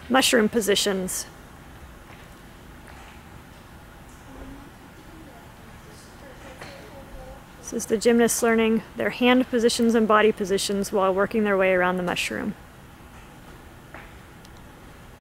mushroom positions. This is the gymnasts learning their hand positions and body positions while working their way around the mushroom.